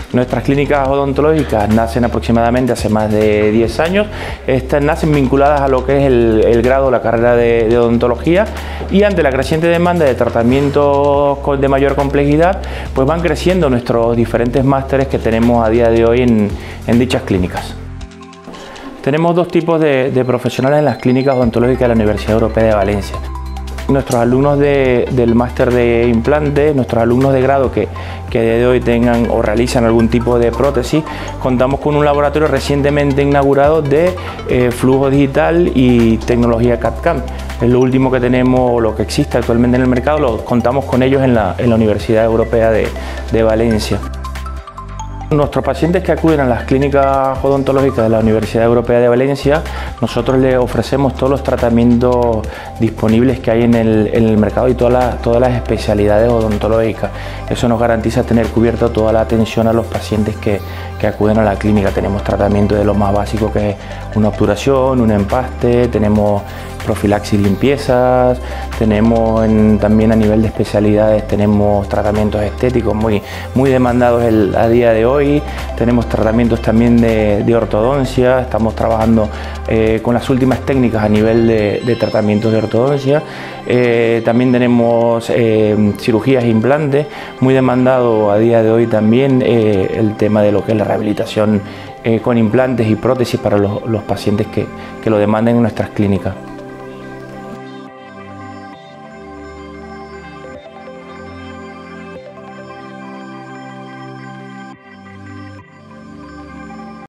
Nuestras clínicas odontológicas nacen aproximadamente hace más de 10 años. Estas nacen vinculadas a lo que es el grado, la carrera de odontología, y ante la creciente demanda de tratamientos de mayor complejidad, pues van creciendo nuestros diferentes másteres que tenemos a día de hoy en dichas clínicas. Tenemos dos tipos de profesionales en las clínicas odontológicas de la Universidad Europea de Valencia. Nuestros alumnos del máster de implantes, nuestros alumnos de grado que a día de hoy tengan o realizan algún tipo de prótesis, contamos con un laboratorio recientemente inaugurado de flujo digital y tecnología CAD/CAM. Es lo último que tenemos, o lo que existe actualmente en el mercado, lo contamos con ellos en la Universidad Europea de Valencia. Nuestros pacientes que acuden a las clínicas odontológicas de la Universidad Europea de Valencia, nosotros les ofrecemos todos los tratamientos disponibles que hay en el mercado y todas las especialidades odontológicas. Eso nos garantiza tener cubierta toda la atención a los pacientes que acuden a la clínica. Tenemos tratamiento de lo más básico, que es una obturación, un empaste, tenemos profilaxis, limpiezas, tenemos también a nivel de especialidades, tenemos tratamientos estéticos muy demandados a día de hoy, tenemos tratamientos también de ortodoncia, estamos trabajando con las últimas técnicas a nivel de tratamientos de ortodoncia. También tenemos cirugías e implantes, muy demandado a día de hoy también el tema de lo que es la rehabilitación con implantes y prótesis para los pacientes que lo demanden en nuestras clínicas.